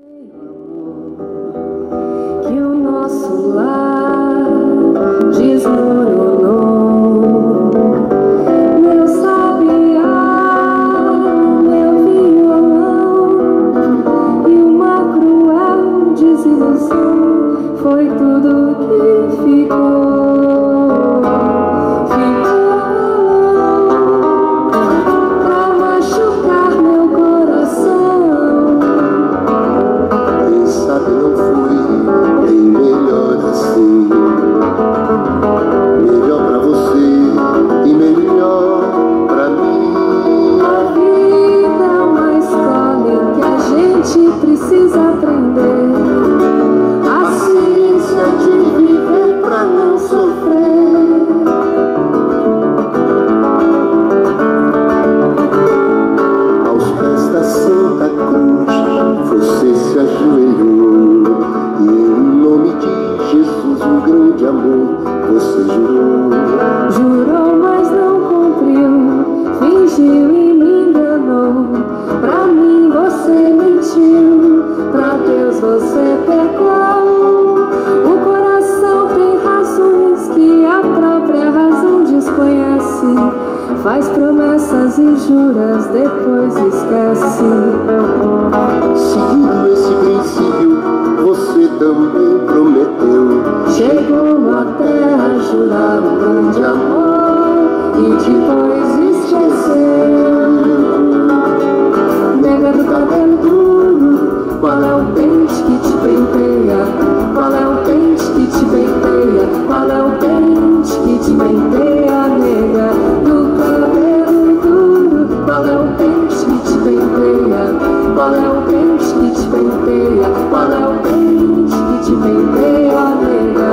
Que o nosso lar desmoronou. Meu sabiá, meu violão e uma cruel desilusão foi tudo que ficou. Pra machucar meu coração. Quem sabe não foi bem melhor assim. Melhor pra você e melhor pra mim. A vida é uma escola em que a gente precisa aprender a ciência de viver pra não sofrer. Aos pés da Santa Cruz você se ajoelhou e em nome de Jesus um grande amor você jurou. Jurou, mas não cumpriu, fingiu e me enganou. Pra mim você mentiu, pra Deus você pecou. O coração tem razões que a própria razão desconhece. Faz promessas e juras, depois esquece. Seguindo esse princípio você também prometeu. Chegou até a jurar um grande amor e depois esqueceu. Nega do cabelo duro, qual é o pente que te penteia? Qual é o pente que te penteia? Qual é o pente que te penteia? Nega do cabelo duro, qual é o pente que te penteia? Qual é o pente que te penteia? Qual é o pente que te penteia, nega?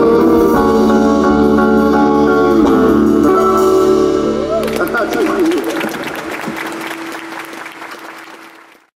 Thank you.